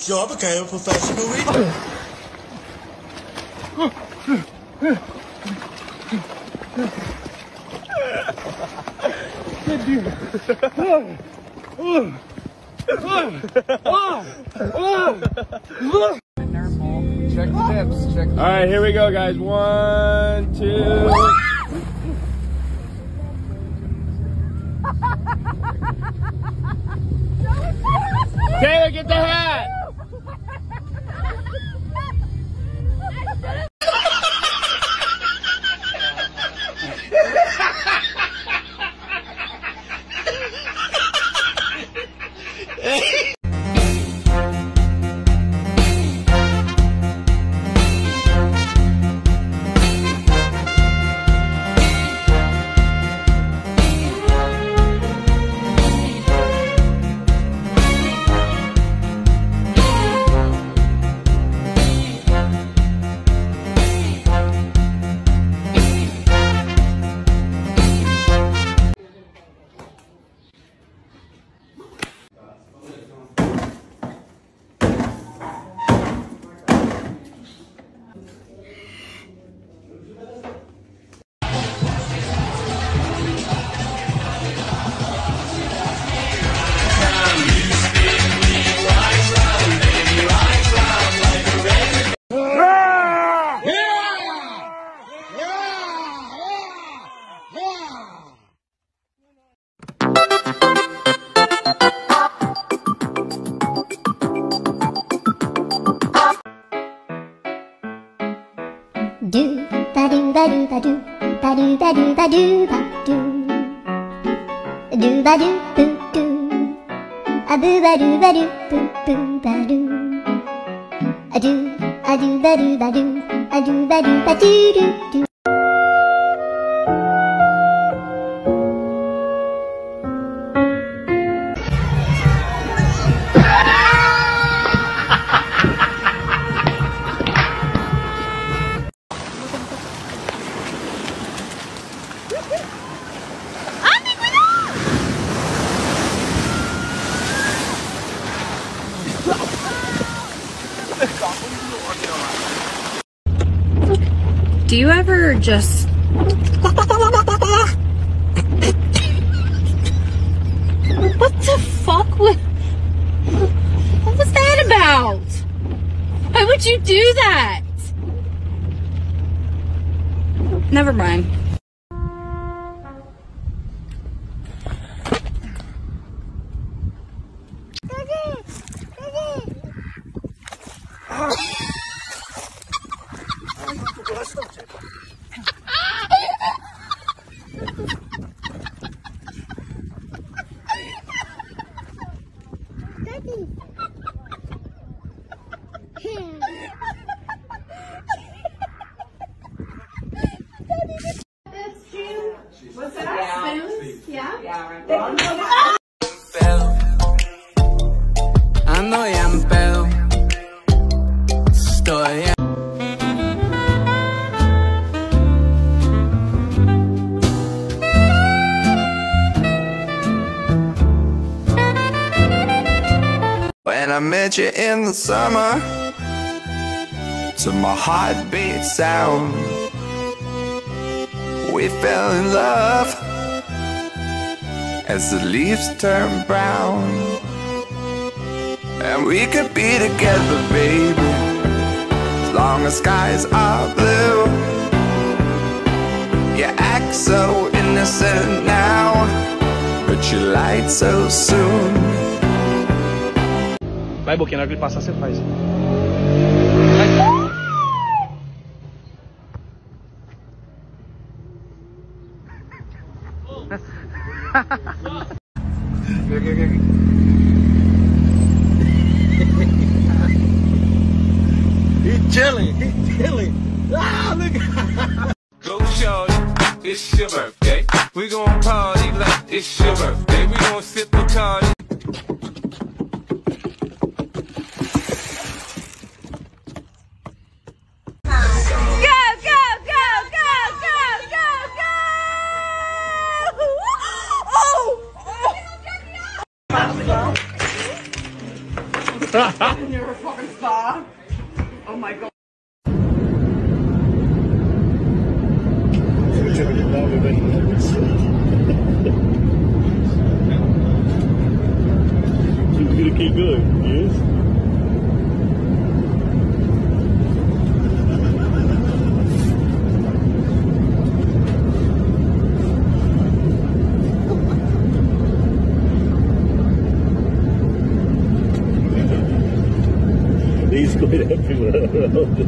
So I became a professional reader. Check the dips. Check the All right, here we go, guys. 1, 2. Taylor, get the hat. Do ba do ba do ba do ba do ba do ba do ba do ba do boo do a boo ba do ba do boo boo ba do a do ba do ba do a do ba do ba do do do. Do you ever just... What the fuck was... What was that about? Why would you do that? Never mind. What's that? Spoons? Yeah. Ando ya en pedo. Estoy ya. When I met you in the summer, to my heartbeat sound, we fell in love as the leaves turn brown. And we could be together, baby, as long as skies are blue. You act so innocent now, but you lied so soon. Vai, Boquinha, na hora que ele passar, você faz. He's chilling. Ah, look. Go shorty, it's your birthday. We gon' party like it's your birthday. We gon' sip a card. Oh! fuck? Oh my god. He's gonna keep going, yes? He's going everywhere around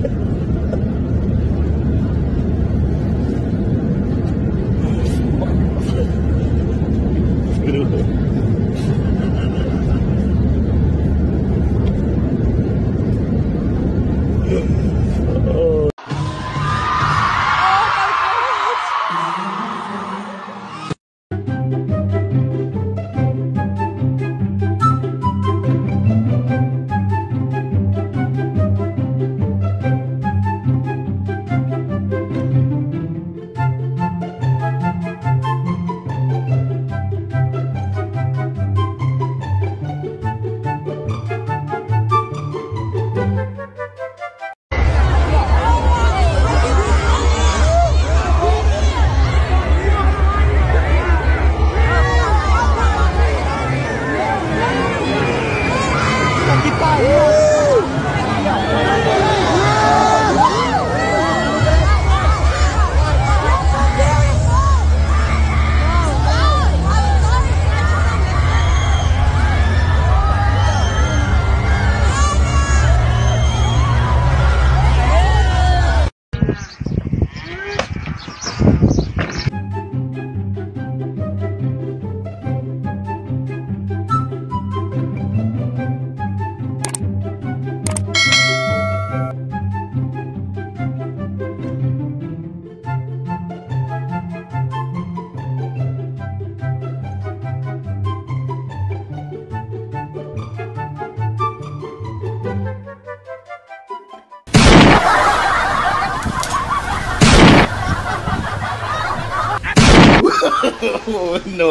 Oh, no,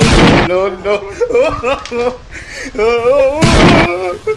no, no.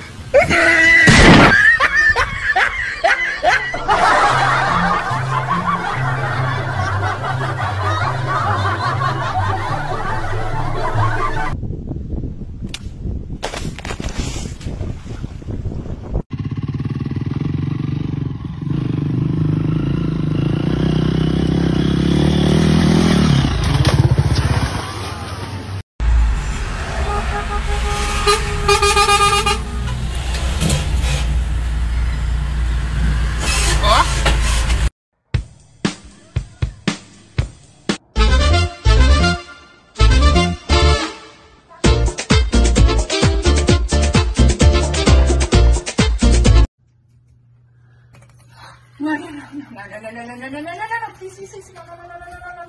No, please, no.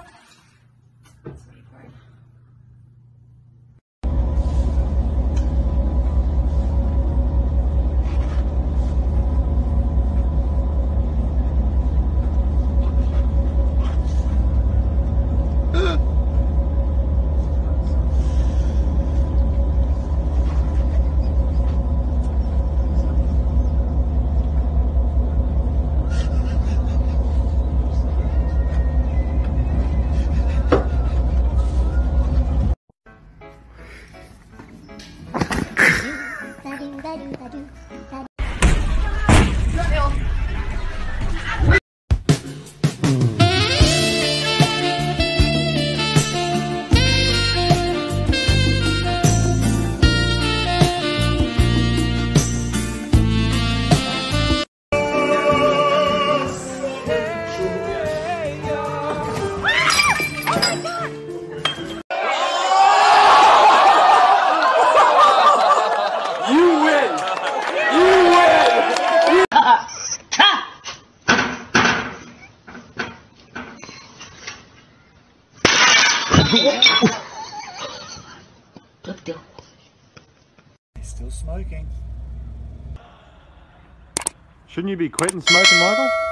Still smoking. Shouldn't you be quitting smoking, Michael?